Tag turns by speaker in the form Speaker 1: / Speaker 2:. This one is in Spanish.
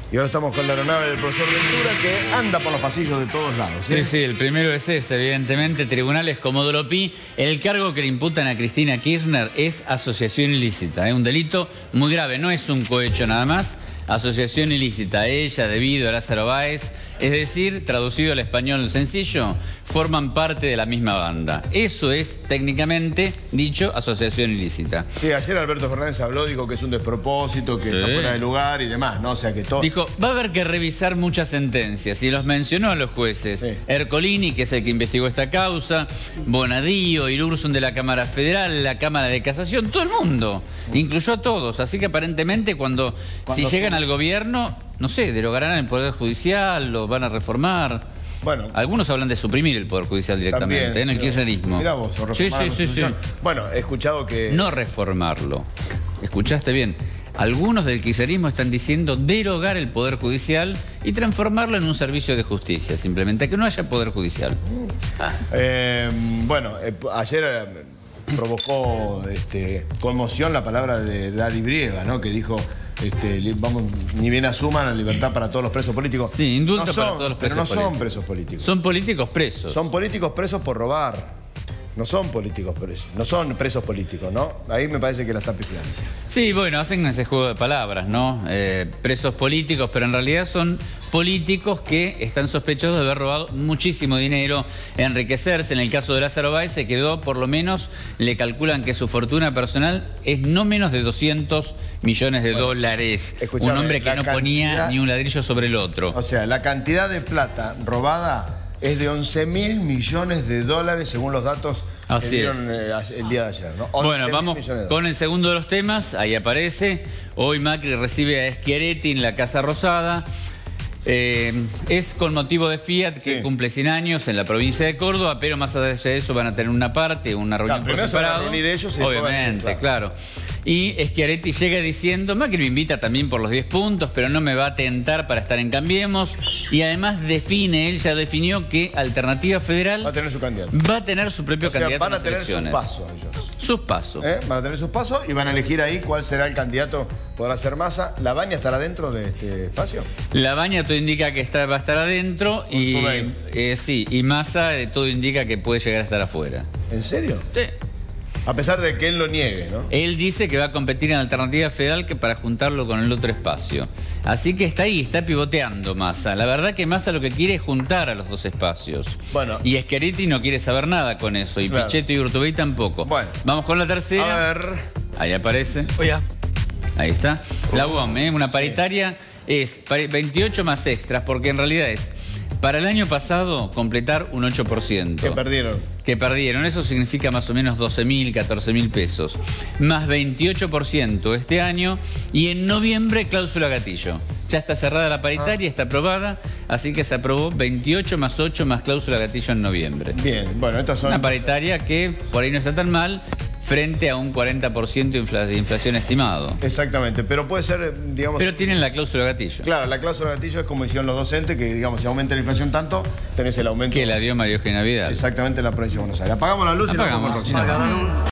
Speaker 1: Y ahora estamos con la aeronave del profesor Ventura que anda por los pasillos de todos lados.
Speaker 2: Sí, sí, el primero es ese, evidentemente, tribunales Comodoro Pi. El cargo que le imputan a Cristina Kirchner es asociación ilícita, un delito muy grave, no es un cohecho nada más. Asociación ilícita, ella, debido a Lázaro Báez, es decir, traducido al español sencillo, forman parte de la misma banda. Eso es, técnicamente dicho, asociación ilícita.
Speaker 1: Sí, ayer Alberto Fernández habló, dijo que es un despropósito, que está fuera de lugar y demás, ¿no? O sea que todo...
Speaker 2: Dijo, va a haber que revisar muchas sentencias, y los mencionó a los jueces. Sí. Ercolini, que es el que investigó esta causa, Bonadío, Irurzun de la Cámara Federal, la Cámara de Casación, todo el mundo, incluyó a todos. Así que aparentemente si llegan al gobierno, no sé, derogarán el Poder Judicial, lo van a reformar.
Speaker 1: Bueno,
Speaker 2: algunos hablan de suprimir el Poder Judicial directamente,
Speaker 1: también,
Speaker 2: en el kirchnerismo.
Speaker 1: Mirá vos, o reformar
Speaker 2: sí.
Speaker 1: Bueno, he escuchado que...
Speaker 2: No reformarlo. ¿Escuchaste bien? Algunos del kirchnerismo están diciendo derogar el Poder Judicial y transformarlo en un servicio de justicia, simplemente, que no haya Poder Judicial.
Speaker 1: Ayer provocó conmoción la palabra de Daddy Brieva, ¿no? Que dijo... ni bien asuman la libertad para todos los presos políticos.
Speaker 2: Sí, indulto para todos los presos políticos.
Speaker 1: Pero no son presos políticos.
Speaker 2: Son políticos presos.
Speaker 1: Son políticos presos por robar. No son políticos presos. No son presos políticos, ¿no? Ahí me parece que la está pifiando.
Speaker 2: Sí, bueno, hacen ese juego de palabras, ¿no? Presos políticos, pero en realidad son políticos que están sospechosos de haber robado muchísimo dinero, enriquecerse. En el caso de Lázaro Báez se quedó, por lo menos, le calculan que su fortuna personal es no menos de 200 millones de dólares. Un hombre que no ponía ni un ladrillo sobre el otro.
Speaker 1: O sea, la cantidad de plata robada es de 11.000 millones de dólares, según los datos que dieron el día de ayer, ¿no?
Speaker 2: Bueno, vamos con el segundo de los temas. Ahí aparece. Hoy Macri recibe a Schiaretti en la Casa Rosada. Es con motivo de Fiat, que cumple 100 años en la provincia de Córdoba, pero más allá de eso van a tener una reunión por separado. Obviamente, claro. Y Schiaretti llega diciendo, Macri me invita también por los 10 puntos, pero no me va a tentar para estar en Cambiemos. Y además él ya definió que Alternativa Federal
Speaker 1: va a tener su candidato.
Speaker 2: Va a tener su propio candidato.
Speaker 1: Van a tener sus pasos ellos.
Speaker 2: Sus pasos.
Speaker 1: Van a tener sus pasos y van a elegir ahí cuál será el candidato. Podrá ser Massa. ¿La Baña estará dentro de este espacio?
Speaker 2: La Baña todo indica que va a estar adentro y y Massa todo indica que puede llegar a estar afuera.
Speaker 1: ¿En serio?
Speaker 2: Sí.
Speaker 1: A pesar de que él lo niegue, ¿no?
Speaker 2: Él dice que va a competir en Alternativa Federal para juntarlo con el otro espacio. Así que está ahí, está pivoteando Massa. La verdad que Massa lo que quiere es juntar a los dos espacios. Bueno. Y Schiaretti no quiere saber nada con eso. Y Pichetto y Urtubey tampoco. Bueno. Vamos con la tercera.
Speaker 1: A ver.
Speaker 2: Ahí aparece. Ahí está. La UOM, una paritaria es 28 más extras, porque en realidad es... Para el año pasado, completar un 8%. Que perdieron. Eso significa más o menos 12.000, 14.000 pesos. Más 28% este año. Y en noviembre, cláusula gatillo. Ya está cerrada la paritaria, está aprobada. Así que se aprobó 28 más 8 más cláusula gatillo en noviembre.
Speaker 1: Bien, bueno, estas son...
Speaker 2: Una paritaria que por ahí no está tan mal, frente a un 40% de inflación estimado.
Speaker 1: Exactamente, pero puede ser, digamos...
Speaker 2: Pero tienen la cláusula gatillo.
Speaker 1: Claro, la cláusula gatillo es como hicieron los docentes, que, digamos, si aumenta la inflación tanto, tenés el aumento...
Speaker 2: Que la dio María Eugenia Vidal.
Speaker 1: Exactamente, en la provincia de Buenos Aires. Apagamos la luz y nos vamos.